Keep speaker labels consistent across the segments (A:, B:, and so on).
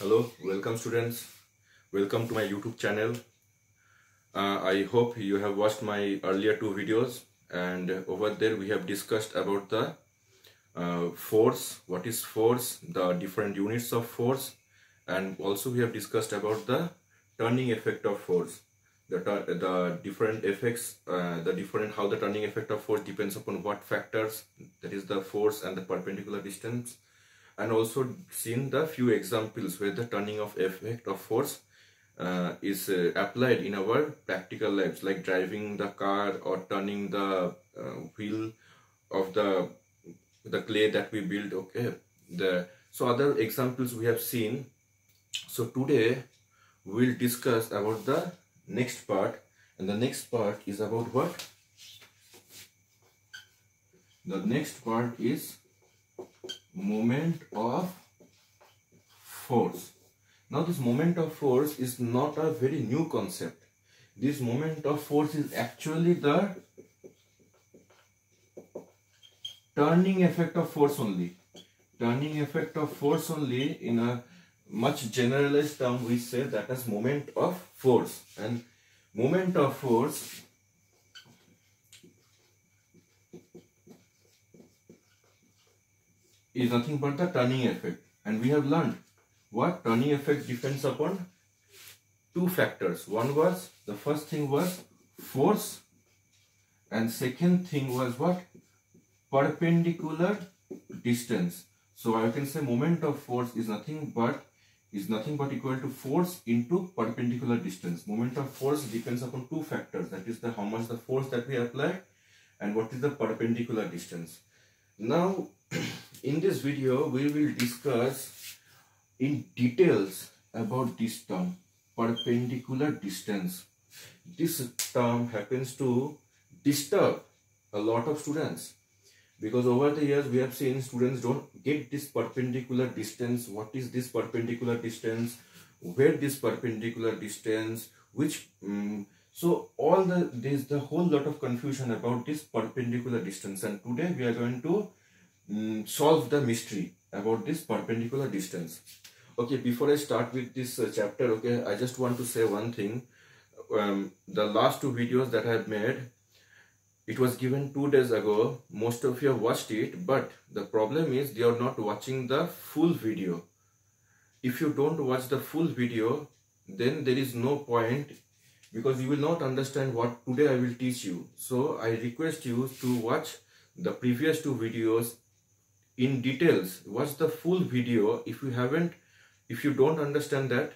A: Hello, welcome students. Welcome to my YouTube channel. I hope you have watched my earlier two videos, and over there we have discussed about the force, what is force, the different units of force, and also we have discussed about the turning effect of force, the different effects, how the turning effect of force depends upon what factors, that is the force and the perpendicular distance, and also seen the few examples where the turning of effect of force is applied in our practical lives, like driving the car or turning the wheel of the clay that we build. Okay, so other examples we have seen. So today we'll discuss about the next part, and the next part is about what? The next part is moment of force. Now this moment of force is not a very new concept. This moment of force is actually the turning effect of force only. Turning effect of force only, in a much generalized term we say that as moment of force. And moment of force is nothing but the turning effect, and we have learned what turning effect depends upon two factors. The first thing was force, and second thing was what? Perpendicular distance. So I can say moment of force is nothing but equal to force into perpendicular distance. Moment of force depends upon two factors, that is how much the force that we apply and what is the perpendicular distance. Now in this video we will discuss in details about this term, perpendicular distance. This term happens to disturb a lot of students, because over the years we have seen students don't get this perpendicular distance. What is this perpendicular distance? Where this perpendicular distance? So there's the whole lot of confusion about this perpendicular distance, and today we are going to solve the mystery about this perpendicular distance. Okay, before I start with this chapter, okay, I just want to say one thing. The last two videos that I have made, it was given 2 days ago. Most of you have watched it, but the problem is you are not watching the full video. If you don't watch the full video, then there is no point, because you will not understand what today I will teach you. So I request you to watch the previous two videos in details. Watch the full video. If you don't understand that,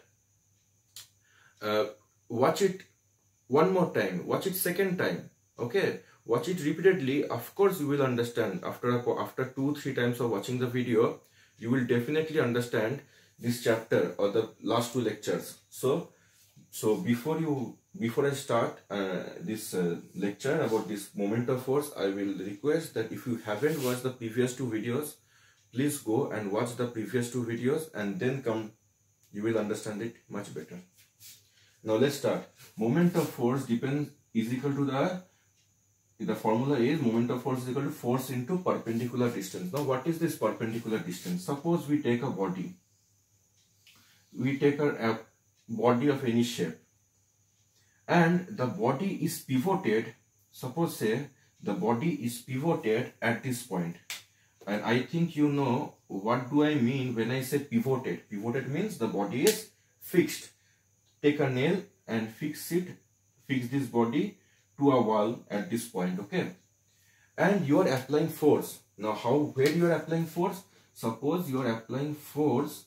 A: watch it one more time, watch it second time. Okay, watch it repeatedly. Of course you will understand. After 2-3 times of watching the video, you will definitely understand this chapter or the last two lectures. So before I start this lecture about this moment of force, I will request that if you haven't watched the previous two videos, please go and watch the previous two videos and then come. You will understand it much better. Now let's start. Moment of force is equal to the formula is moment of force is equal to force into perpendicular distance. Now what is this perpendicular distance? Suppose we take a body. We take a body of any shape, and the body is pivoted. Suppose say the body is pivoted at this point, and I think you know what do I mean when I say pivoted. Pivoted means the body is fixed. Take a nail and fix this body to a wall at this point. Okay, and you are applying force. Now where you are applying force? Suppose you are applying force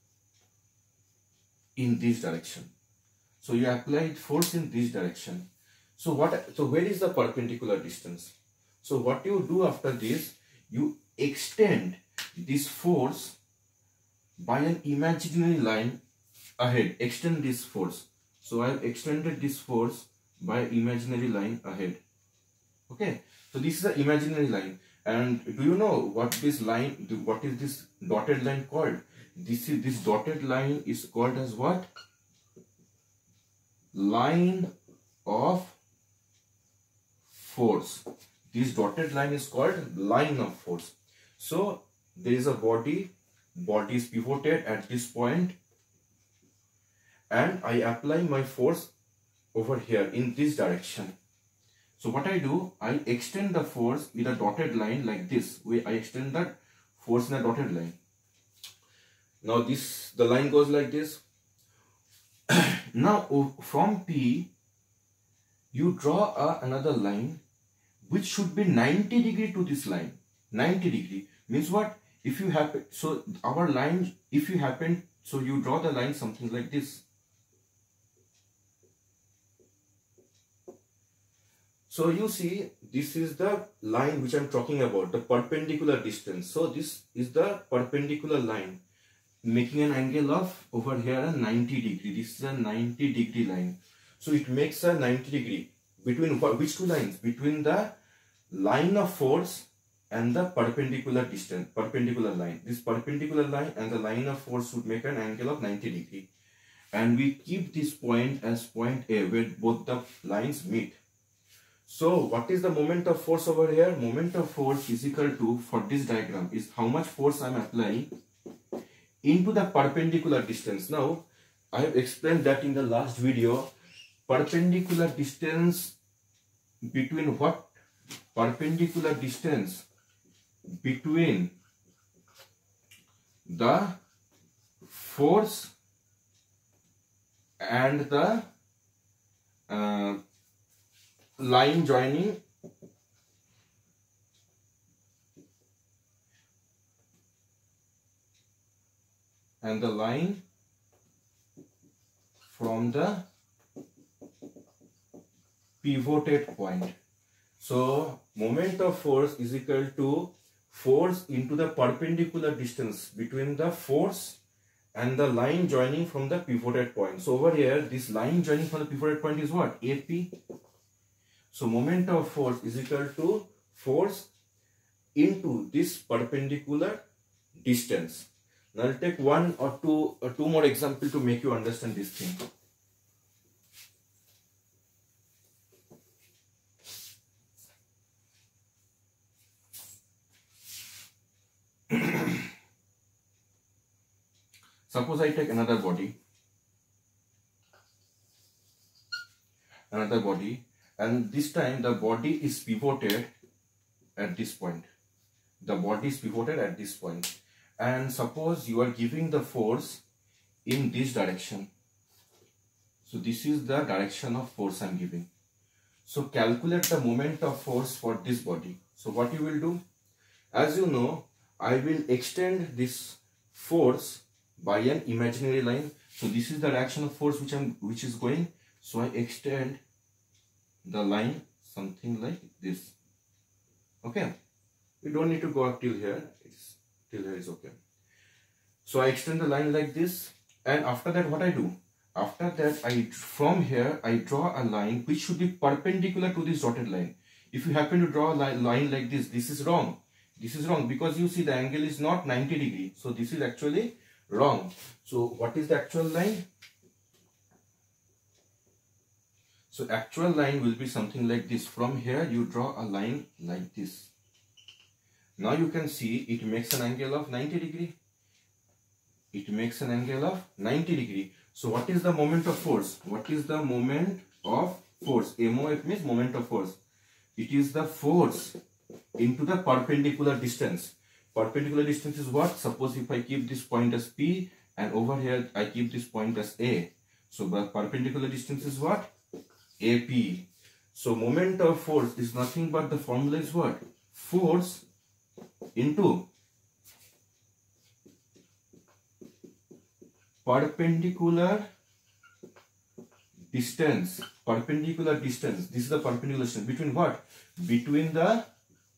A: in this direction. So you applied force in this direction. So where is the perpendicular distance? So what you do after this, you extend this force by an imaginary line ahead. Extend this force. So I have extended this force by imaginary line ahead. Okay, so this is the imaginary line. And do you know what is this dotted line called? This dotted line is called as what? Line of force. This dotted line is called line of force. So there is a body is pivoted at this point, and I apply my force over here in this direction. So what I do, I extend the force with a dotted line like this. I extend that force in a dotted line. Now the line goes like this. Now from P, you draw another line which should be 90 degree to this line. 90 degree means what? If you happen, so our line, if you happen, so you draw the line something like this. So you see, this is the line which I am talking about, the perpendicular distance. So this is the perpendicular line, making an angle of over here a 90 degree. This is a 90 degree line. So it makes a 90 degree between which two lines? Between the line of force and the perpendicular distance, perpendicular line. This perpendicular line and the line of force would make an angle of 90 degree. And we keep this point as point A, where both the lines meet. So what is the moment of force over here? Moment of force is equal to, for this diagram, is how much force I am applying into the perpendicular distance. Now I have explained that in the last video. Perpendicular distance between what? Perpendicular distance between the force and the line joining and the line from the pivoted point. So moment of force is equal to force into the perpendicular distance between the force and the line joining from the pivoted point. So over here, this line joining from the pivoted point is what? AP. So moment of force is equal to force into this perpendicular distance. Now I'll take one or two more examples to make you understand this thing. Suppose I take another body, and this time the body is pivoted at this point. The body is pivoted at this point. And suppose you are giving the force in this direction. So this is the direction of force I am giving. So calculate the moment of force for this body. So what you will do? As you know, I will extend this force by an imaginary line. So this is the direction of force which is going. So I extend the line something like this. Okay. We don't need to go up till here. Till here is okay. So I extend the line like this, and after that what I do? After that, from here I draw a line which should be perpendicular to this dotted line. If you happen to draw a line like this, this is wrong. This is wrong because you see the angle is not 90 degree. So this is actually wrong. So what is the actual line? So actual line will be something like this. From here you draw a line like this. Now you can see it makes an angle of 90 degree. It makes an angle of 90 degree. So what is the moment of force? What is the moment of force? MOF means moment of force. It is the force into the perpendicular distance. Perpendicular distance is what? Suppose if I keep this point as P and over here I keep this point as A. So the perpendicular distance is what? AP. So moment of force is nothing but the formula is what? Force into perpendicular distance. Perpendicular distance. This is the perpendicular distance. Between what? Between the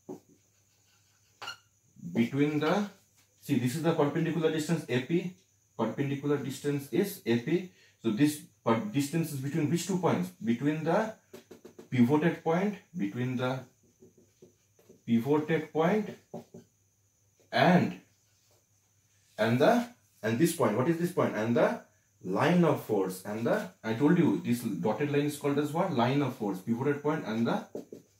A: see, this is the perpendicular distance AP. Perpendicular distance is AP. So this distance is between which 2 points? Between the pivoted point, and this point. What is this point? And the line of force. And I told you this dotted line is called as what? Line of force. Pivoted point and the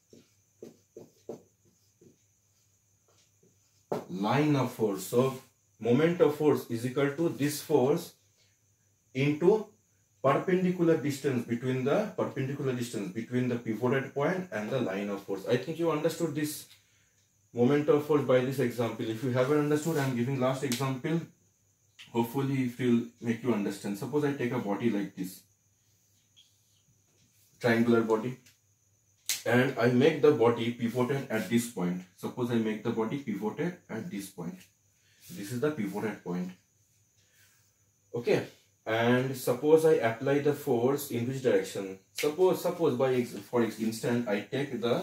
A: line of force. So moment of force is equal to this force into perpendicular distance between the pivoted point and the line of force. I think you understood this moment of force by this example. If you haven't understood, I am giving last example. Hopefully it will make you understand. Suppose I take a body like this, triangular body, and I make the body pivoted at this point. Suppose I make the body pivoted at this point. This is the pivoted point. Okay, and suppose I apply the force in which direction? Suppose for instance I take the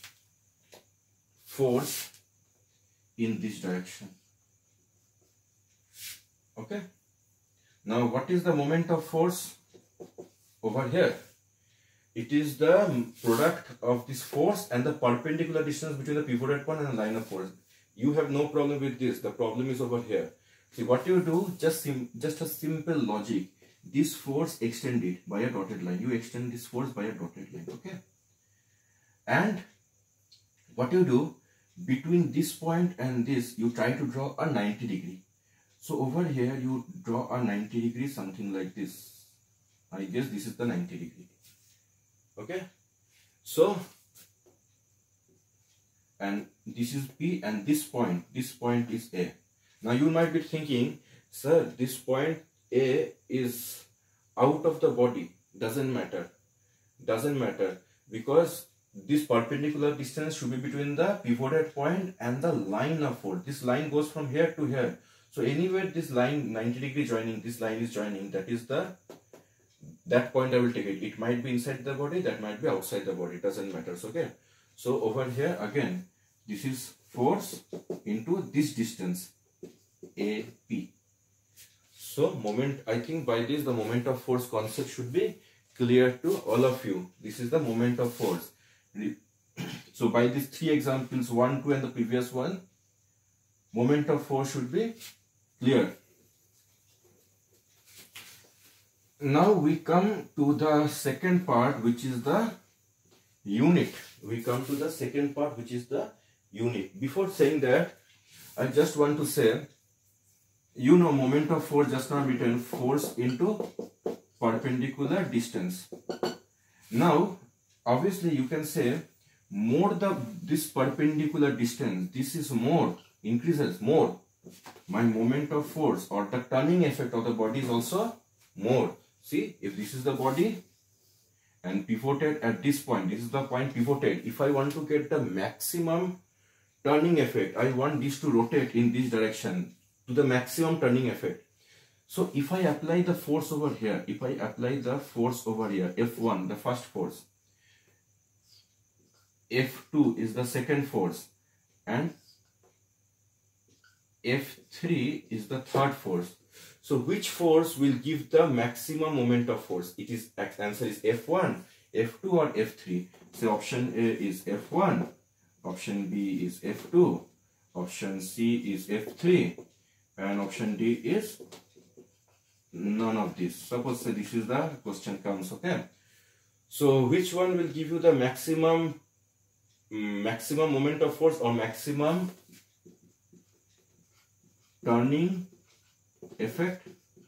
A: force in this direction. Okay, now what is the moment of force over here? It is the product of this force and the perpendicular distance between the pivoted point and the line of force. You have no problem with this. The problem is over here. See what you do, just a simple logic. This force extended by a dotted line. You extend this force by a dotted line. Okay. And what you do, between this point and this, you try to draw a 90 degree. So over here you draw a 90 degree, something like this. I guess this is the 90 degree. Okay. So, and this is P and this point is A. Now you might be thinking, sir, this point A is out of the body. Doesn't matter. Doesn't matter, because this perpendicular distance should be between the pivoted point and the line of force. This line goes from here to here. So anywhere this line 90 degree joining, this line is joining, that point I will take it. It might be inside the body, that might be outside the body. It doesn't matter. Okay. So over here again, this is force into this distance AP. So moment, I think by this the moment of force concept should be clear to all of you. This is the moment of force. So by these three examples, 1, 2 and the previous one, moment of force should be clear. Now we come to the second part, which is the unit. Before saying that, I just want to say, you know, moment of force just now written force into perpendicular distance. Now, obviously you can say this perpendicular distance, this is more, increases more, my moment of force or the turning effect of the body is also more. See, if this is the body and pivoted at this point, this is the point pivoted. If I want to get the maximum turning effect, I want this to rotate in this direction to the maximum turning effect. So if I apply the force over here, F1, the first force, F2 is the second force, and F3 is the third force. So which force will give the maximum moment of force? It is, answer is F1, F2 or F3. So option A is F1, option B is F2, option C is F3, and option D is none of this. Suppose this is the question comes. Okay. So which one will give you the maximum moment of force or maximum turning effect?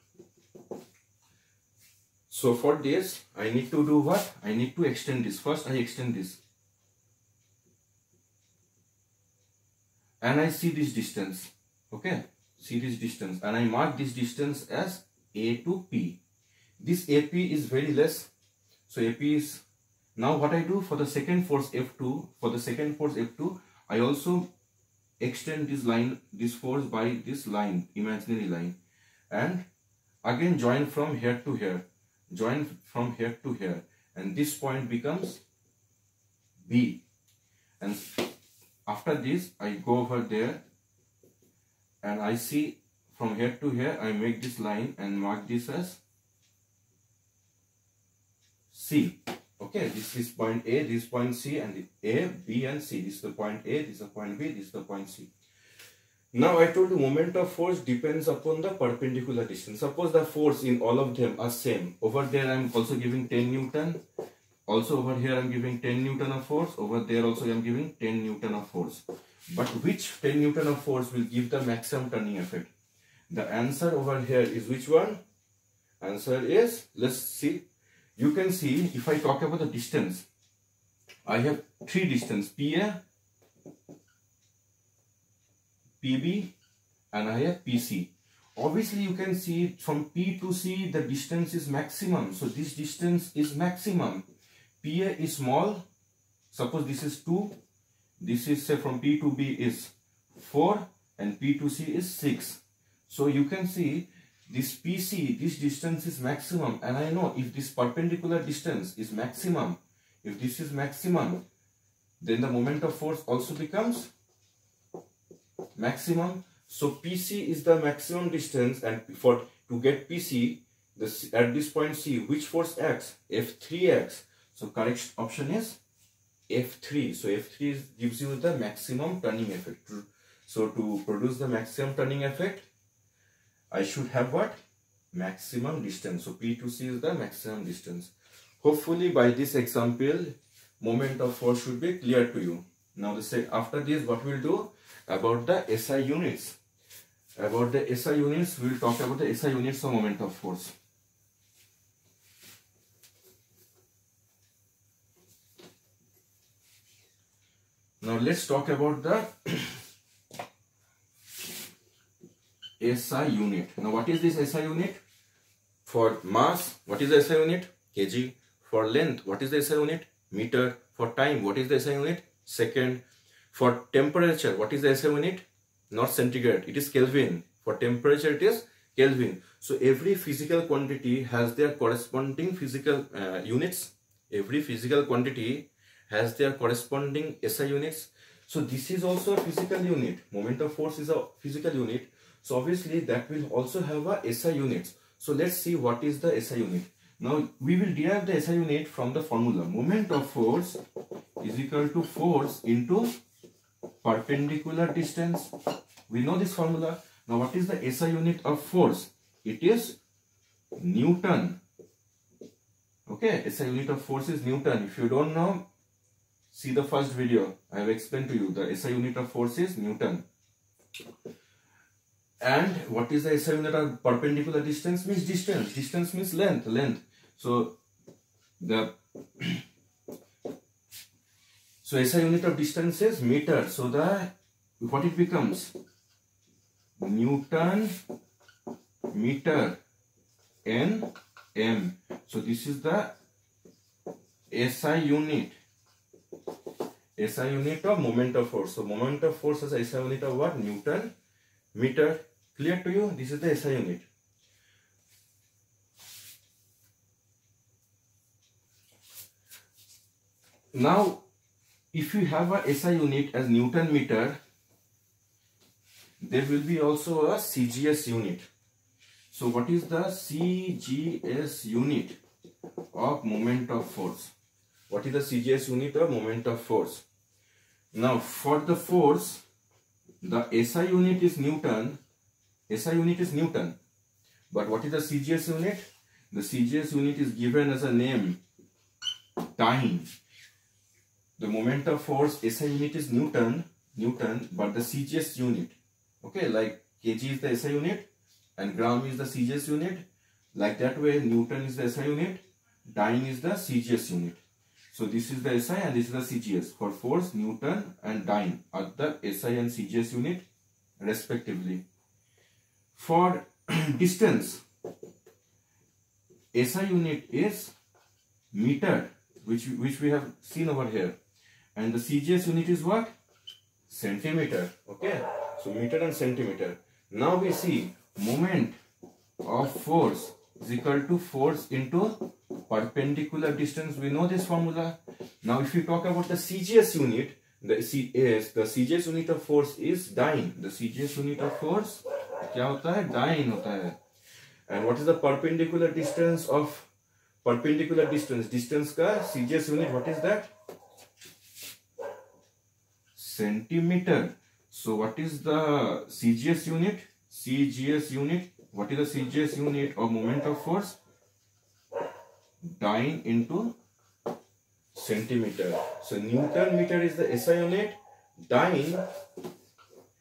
A: So for this I need to do what? I need to extend this. First I extend this and I see this distance. Okay, see this distance, and I mark this distance as A to P. This AP is very less, so AP is, now what I do for the second force F2, I also extend this line, this force by this line, imaginary line, and again join from here to here, and this point becomes B. And after this I go over there and I see from here to here, I make this line and mark this as C. Okay, this is point A, this is point C, and A, B and C. This is the point A, this is the point B, this is the point C. Now I told you moment of force depends upon the perpendicular distance. Suppose the force in all of them are same. Over there I am also giving 10 Newton. Also over here I am giving 10 Newton of force. Over there also I am giving 10 Newton of force. But which 10 Newton of force will give the maximum turning effect? The answer over here is which one? Answer is, let's see. You can see, if I talk about the distance, I have three distance, PA, PB, and I have PC. Obviously, you can see from P to C, the distance is maximum. So this distance is maximum. PA is small. Suppose this is 2. This is, say, from P to B is 4, and P to C is 6. So you can see this PC, this distance is maximum, and I know if this perpendicular distance is maximum, if this is maximum, then the moment of force also becomes maximum. So PC is the maximum distance, and to get PC, at this point C, which force acts? F3 acts. So correct option is F3. So F3 gives you the maximum turning effect. So to produce the maximum turning effect, I should have what? Maximum distance. So P to C is the maximum distance. Hopefully by this example, moment of force should be clear to you. Now after this, what we'll do about the SI units. About the SI units, we'll talk about the SI units of moment of force. Now let's talk about the SI unit. Now what is this SI unit? For mass, what is the SI unit? kg. For length, what is the SI unit? Meter. For time, what is the SI unit? Second. For temperature, what is the SI unit? Not centigrade, it is Kelvin. For temperature, it is Kelvin. So every physical quantity has their corresponding physical units. Every physical quantity has their corresponding SI units. So this is also a physical unit. Moment of force is a physical unit. So obviously that will also have a SI units. So let's see what is the SI unit. Now we will derive the SI unit from the formula. Moment of force is equal to force into perpendicular distance. We know this formula. Now what is the SI unit of force? It is Newton. Okay, SI unit of force is Newton. If you don't know, see the first video. I have explained to you the SI unit of force is Newton. And what is the SI unit of perpendicular distance? Means distance. Distance means length. Length. So SI unit of distance is meter. So what it becomes? Newton meter N M. So this is the SI unit. SI unit of moment of force. So moment of force is SI unit of what? Newton meter. Clear to you? This is the SI unit. Now, if you have a SI unit as Newton meter, there will be also a CGS unit. So what is the CGS unit of moment of force? What is the CGS unit of moment of force? Now for the force, the SI unit is Newton. SI unit is Newton. But what is the CGS unit? The CGS unit is given as a name, dyne. The moment of force SI unit is Newton, but the CGS unit, okay, like kg is the SI unit and gram is the CGS unit. Like that way, Newton is the SI unit, dyne is the CGS unit. So this is the SI and this is the CGS. For force, Newton and dyne are the SI and CGS unit respectively. For distance, SI unit is meter, which we have seen over here. And the CGS unit is what? Centimeter. Okay. So meter and centimeter. Now we see moment of force is equal to force into perpendicular distance. We know this formula. Now if you talk about the CGS unit, the CGS unit of force is dyne. The CGS unit of force क्या होता है? Dyne होता है. And what is the perpendicular distance of perpendicular distance? Distance का CGS unit, what is that? Centimeter. So what is the CGS unit? CGS unit. What is the CGS unit of moment of force? Dyne into centimeter. So Newton meter is the SI unit.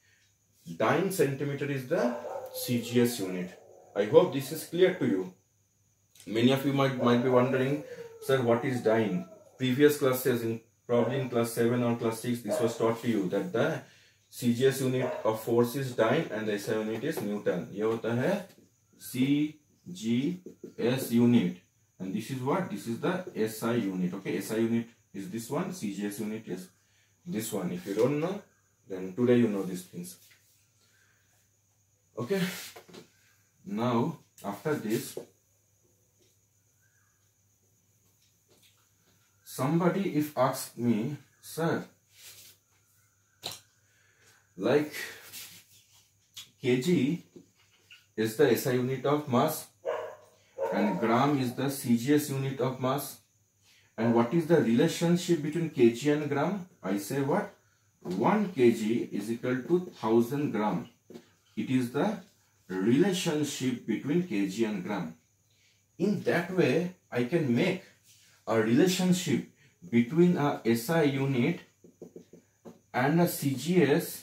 A: Dyne centimeter is the CGS unit. I hope this is clear to you. Many of you might be wondering, sir, what is dyne? Previous classes, probably in class 7 or class 6, this was taught to you that the CGS unit of force is dyne and the SI unit is Newton. ये होता है CGS unit, and this is what? This is the SI unit. Okay, SI unit is this one, CGS unit is this one. If you don't know, then today you know these things. Okay, now after this, somebody if asks me, sir, like kg is the SI unit of mass and gram is the CGS unit of mass, and what is the relationship between kg and gram? I say what? 1 kg is equal to 1000 gram. It is the relationship between kg and gram. In that way, I can make a relationship between a SI unit and a CGS.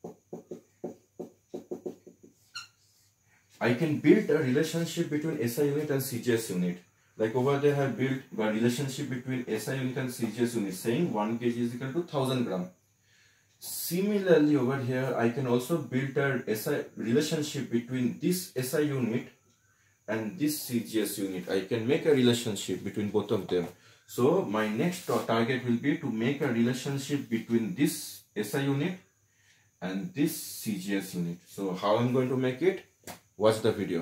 A: I can build a relationship between SI unit and CGS unit. Like over there I have built a relationship between SI unit and CGS unit saying 1 kg is equal to 1000 gram. Similarly over here I can also build a SI relationship between this SI unit and this CGS unit. I can make a relationship between both of them. So my next target will be to make a relationship between this SI unit and this CGS unit. So how I'm going to make it? Watch the video.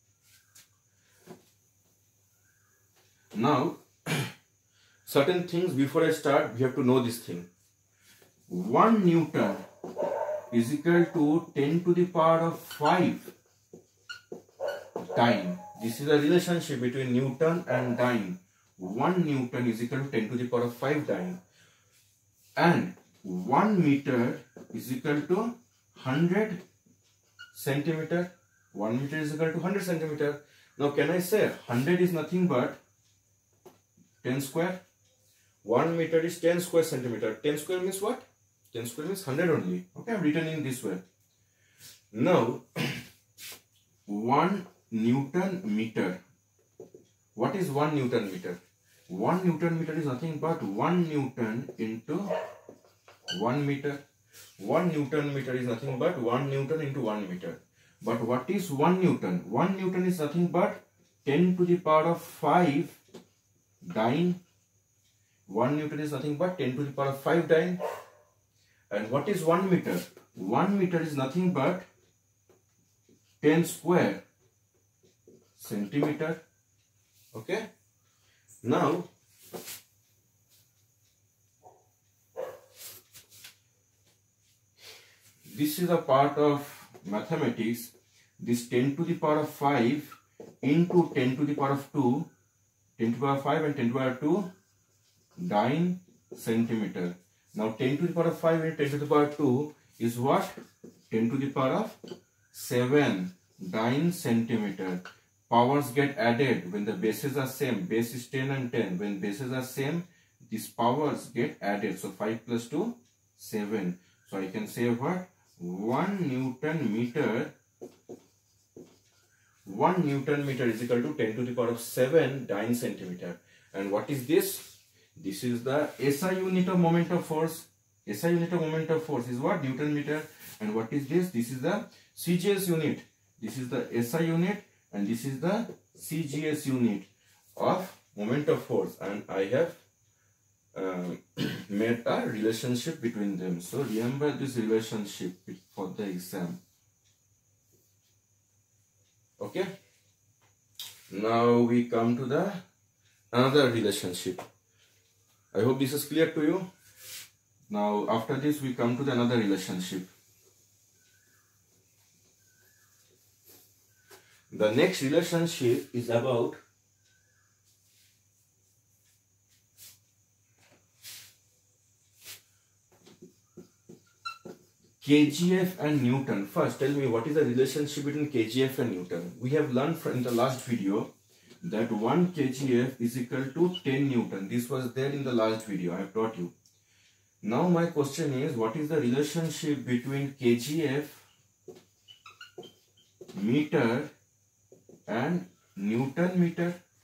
A: Now, certain things before I start, we have to know this thing. 1 Newton is equal to 10 to the power of 5 dyne. This is a relationship between Newton and dyne. 1 Newton is equal to 10 to the power of 5 dyne. And 1 meter is equal to 100 centimeter. 1 meter is equal to 100 centimeter. Now can I say 100 is nothing but 10 square? 1 meter is 10 square centimeter. 10 square means what? 10 square means 100 only. Okay, I'm written in this way. Now 1 Newton meter. What is 1 Newton meter? 1 Newton meter is nothing but 1 Newton into 1 meter. 1 Newton meter is nothing but 1 Newton into 1 meter. But what is 1 Newton? 1 Newton is nothing but 10 to the power of 5 dyne. 1 Newton is nothing but 10 to the power of 5 dyne. And what is 1 meter? 1 meter is nothing but 10 square centimeter. Okay. Now, this is a part of mathematics. This 10 to the power of 5 into 10 to the power of 2, 10 to the power of 5 and 10 to the power of 2 dyne centimeter. Now 10 to the power of 5 and 10 to the power of 2 is what? 10 to the power of 7 dyne centimeter. Powers get added when the bases are same. Base is 10 and 10. When bases are same, these powers get added. So 5 plus 2, 7. So I can say what? 1 Newton meter. 1 Newton meter is equal to 10 to the power of 7 dyne centimeter. And what is this? This is the SI unit of moment of force. SI unit of moment of force is what? Newton meter. And what is this? This is the CGS unit. This is the SI unit and this is the CGS unit of moment of force. And I have made a relationship between them. So remember this relationship for the exam. Okay. Now we come to the another relationship. I hope this is clear to you. Now after this we come to the another relationship. The next relationship is about KGF and Newton. First, tell me what is the relationship between KGF and Newton. We have learned from in the last video that 1 KGF is equal to 10 Newton. This was there in the last video I have taught you. Now my question is, what is the relationship between KGF meter and Newton meter?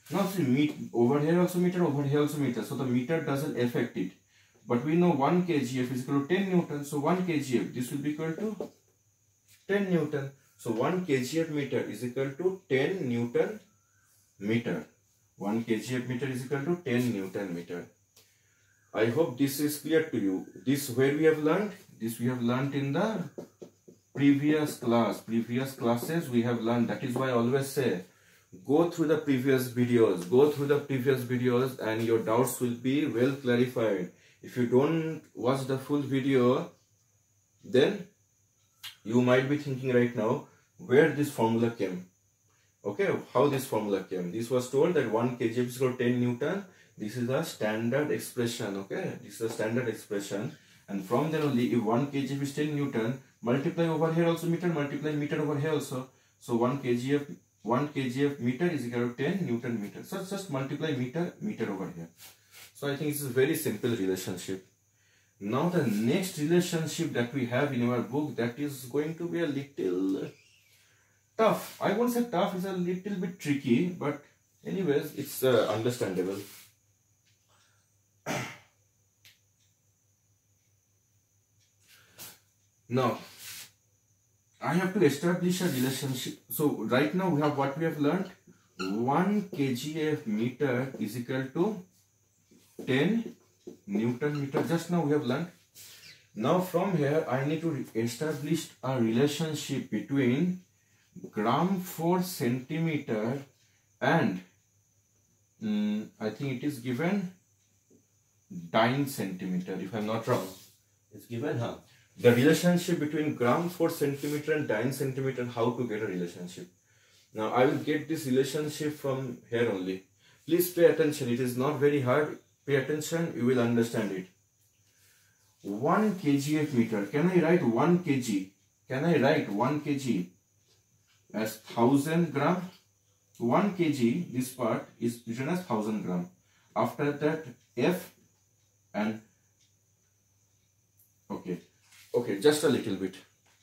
A: Now see, over here also meter, over here also meter. So the meter doesn't affect it. But we know 1 kgf is equal to 10 Newton. So 1 kgf, this will be equal to 10 Newton. So 1 kgf meter is equal to 10 Newton meter. 1 kgf meter is equal to 10 Newton meter. I hope this is clear to you. This where we have learned? This we have learned in the previous classes we have learned. That is why I always say, go through the previous videos, and your doubts will be well clarified. If you don't watch the full video, then you might be thinking right now where this formula came. Okay, how this formula came. This was told that 1 kgf is equal to 10 Newton. This is a standard expression. Okay, this is a standard expression. And from then only, if 1 kgf is 10 Newton, multiply over here also meter, multiply meter over here also. So 1 kgf meter is equal to 10 Newton meter. So just multiply meter over here. So I think this is a very simple relationship. Now the next relationship that we have in our book, that is going to be a little tough. I won't say tough, it's a little bit tricky, but anyways, it's understandable. Now, I have to establish a relationship. So, right now we have what we have learned. 1 kgf meter is equal to 10 Newton meter. Just now we have learned. Now, from here, I need to establish a relationship between gram for centimeter and I think it is given dyne centimeter, if I am not wrong. It's given, huh? The relationship between gram for centimeter and dyne centimeter, how to get a relationship. Now I will get this relationship from here only. Please pay attention, it is not very hard. Pay attention, you will understand it. 1 kgf meter, can I write 1 kg? Can I write 1 kg as 1000 gram? 1 kg, this part is written as 1000 gram. After that, F and okay, just a little bit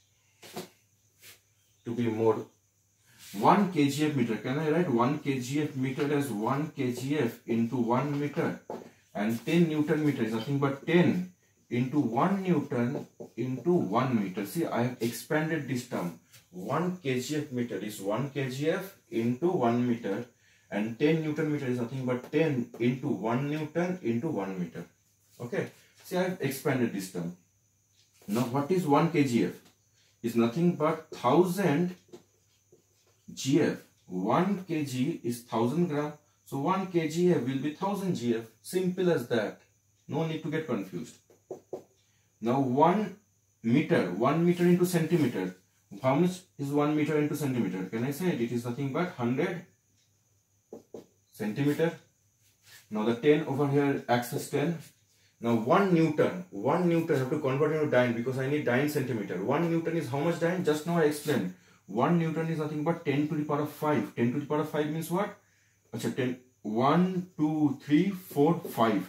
A: to be more. 1 kgf meter, can I write 1 kgf meter as 1 kgf into 1 meter, and 10 Newton meter is nothing but 10 into 1 Newton into 1 meter. See, I have expanded this term. 1 kgf meter is 1 kgf into 1 meter, and 10 Newton meter is nothing but 10 into 1 Newton into 1 meter. Okay, see, I have expanded this term. Now, what is 1 kgf? Is nothing but 1000 gf. 1 kg is 1000 gram. So 1 kgf will be 1000 gf. Simple as that. No need to get confused. Now 1 meter into centimeter. How much is 1 meter into centimeter? Can I say it? It is nothing but 100 centimeter. Now the 10 over here acts as 10. Now 1 Newton I have to convert into dyne because I need dyne centimeter. 1 Newton is how much dyne? Just now I explained. 1 Newton is nothing but 10 to the power of 5. 10 to the power of 5 means what? Achha, 10. 1, 2, 3, 4, 5.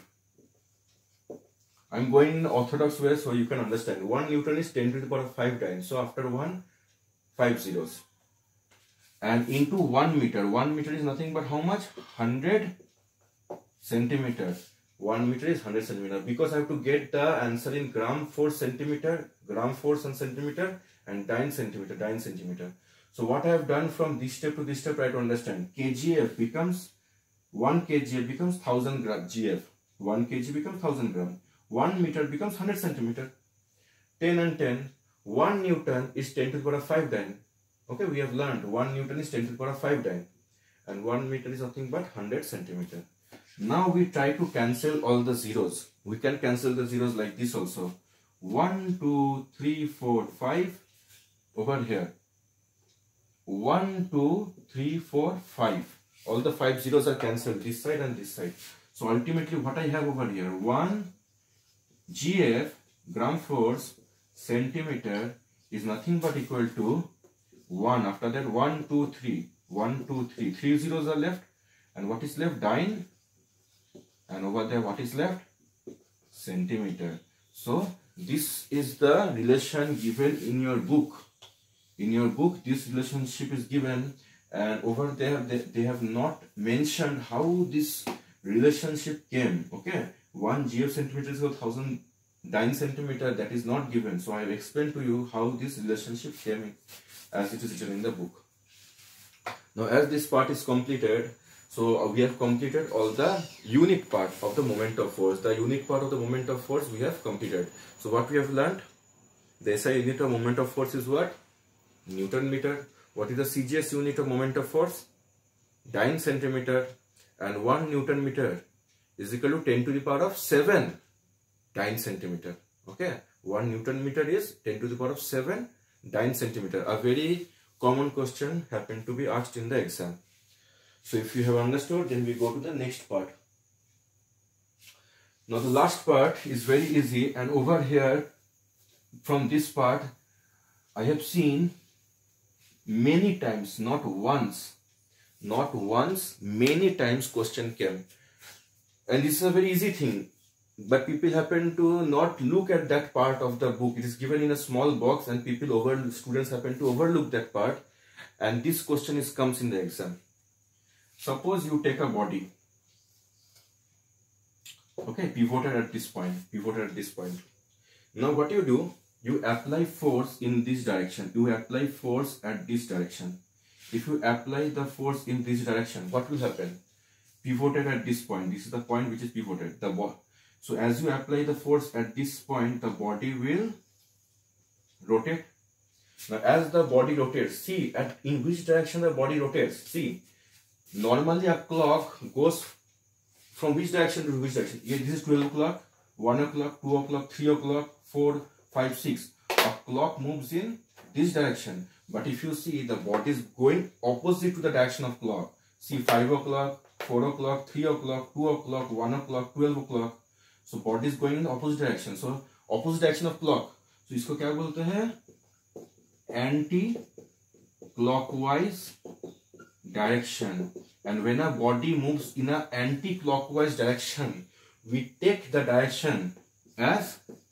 A: I am going in the orthodox way so you can understand. 1 Newton is 10 to the power of 5 dyne. So after 1, 5 zeros. And into 1 meter. 1 meter is nothing but how much? 100 centimeter. 1 meter is 100 centimeter. Because I have to get the answer in gram for centimeter, gram force and centimeter, and dyne centimeter. So what I have done from this step to this step, try to understand. kgf becomes 1 kgf becomes 1000 gf. 1 kg becomes 1000 gram. 1 meter becomes 100 centimeter. 10 and 10. 1 Newton is 10 to the power of 5 dyne. Okay, we have learned 1 Newton is 10 to the power of 5 dyne. And 1 meter is nothing but 100 centimeter. Now we try to cancel all the zeros. We can cancel the zeros like this also. 1, 2, 3, 4, 5 over here. 1, 2, 3, 4, 5. All the 5 zeros are cancelled this side and this side. So ultimately what I have over here, 1 GF gram force centimeter is nothing but equal to 1. After that 1, 2, 3. 1, 2, 3. 3 zeros are left. And what is left? Dyne. And over there what is left? Centimeter. So this is the relation given in your book. In your book this relationship is given, and over there they have not mentioned how this relationship came. Okay, 1 geocentimeter is 1000 dyne centimeter, that is not given. So I have explained to you how this relationship came as it is written in the book. Now as this part is completed, so we have completed all the unit part of the moment of force. The unit part of the moment of force we have completed. So what we have learned, the SI unit of moment of force is what? Newton meter. What is the CGS unit of moment of force? Dyne centimeter. And 1 Newton meter is equal to 10 to the power of 7 dyne centimeter. Okay, 1 Newton meter is 10 to the power of 7 dyne centimeter. A very common question happened to be asked in the exam. So if you have understood, then we go to the next part. Now the last part is very easy, and over here from this part I have seen many times, not once, many times question came. And this is a very easy thing, but people happen to not look at that part of the book. It is given in a small box and students happen to overlook that part, and this question comes in the exam. Suppose you take a body, okay, pivoted at this point. Now what you do, you apply force in this direction, you apply force at this direction. If you apply the force in this direction, what will happen? Pivoted at this point, this is the point which is pivoted. So as you apply the force at this point, the body will rotate. Now as the body rotates, see in which direction the body rotates. See, normally a clock goes from which direction to which direction? Yeah, this is 12 o'clock, 1 o'clock, 2 o'clock, 3 o'clock, 4, 5, 6. A clock moves in this direction. But if you see, the body is going opposite to the direction of clock. See, 5 o'clock, 4 o'clock, 3 o'clock, 2 o'clock, 1 o'clock, 12 o'clock. So body is going in the opposite direction. So opposite direction of clock. So इसको क्या बोलते हैं? Anti-clockwise direction. And when a body moves in an anti-clockwise direction, we take the direction as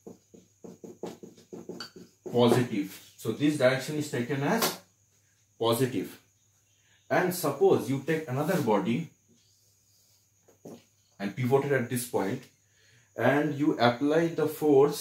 A: positive. So this direction is taken as positive. And suppose you take another body and pivoted at this point, and you apply the force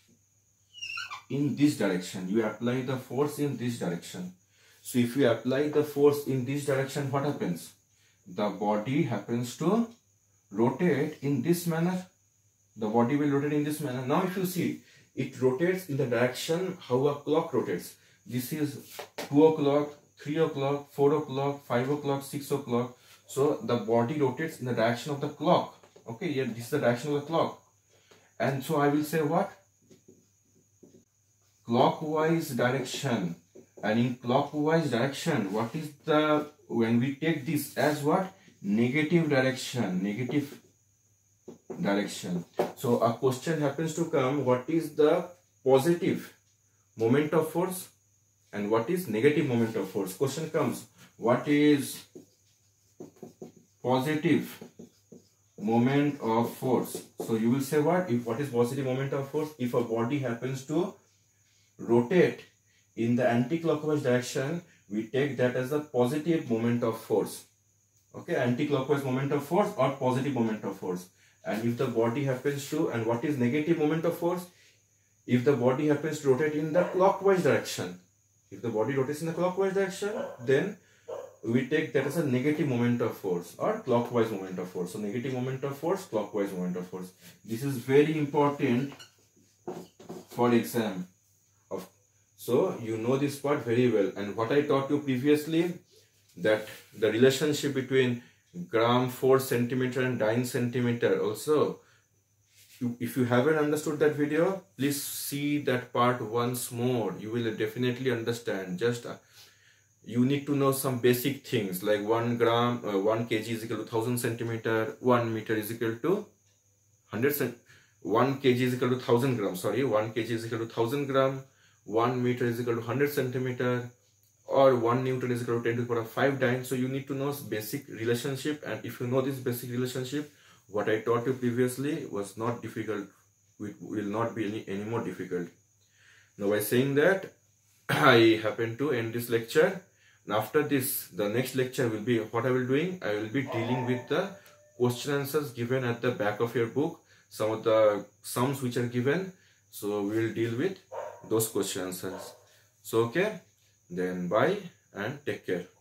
A: in this direction. You apply the force in this direction. So if you apply the force in this direction, what happens? The body happens to rotate in this manner. The body will rotate in this manner. Now if you see, it rotates in the direction how a clock rotates. This is 2 o'clock, 3 o'clock, 4 o'clock, 5 o'clock, 6 o'clock. So the body rotates in the direction of the clock. Okay, yeah, this is the direction of the clock. And so I will say what? Clockwise direction. And in clockwise direction, what is the, when we take this as what? Negative direction. So a question happens to come, what is the positive moment of force and what is negative moment of force? Question comes, what is positive moment of force? So you will say what? What is positive moment of force? If a body happens to rotate in the anti-clockwise direction, we take that as a positive moment of force. Okay, anti-clockwise moment of force or positive moment of force. And if the body happens to, and what is negative moment of force? If the body happens to rotate in the clockwise direction. If the body rotates in the clockwise direction, then we take that as a negative moment of force or clockwise moment of force. So negative moment of force, clockwise moment of force. This is very important for exam. So you know this part very well. And what I taught you previously, that the relationship between gram, force, centimeter and dyne centimeter also. If you haven't understood that video, please see that part once more. You will definitely understand. Just you need to know some basic things like 1 kg is equal to 1000 centimeter, 1 meter is equal to 1 kg is equal to 1000 grams. Sorry, 1 kg is equal to 1000 gram, 1 meter is equal to 100 centimeter, or 1 Newton is equal to 10 to the power of 5 dyne. So you need to know basic relationship, and if you know this basic relationship, what I taught you previously was not difficult. It will not be any more difficult. Now by saying that, I happen to end this lecture. And after this, the next lecture will be what I will doing. I will be dealing with the question answers given at the back of your book. Some of the sums which are given. So we will deal with those question answers. So okay, then bye and take care.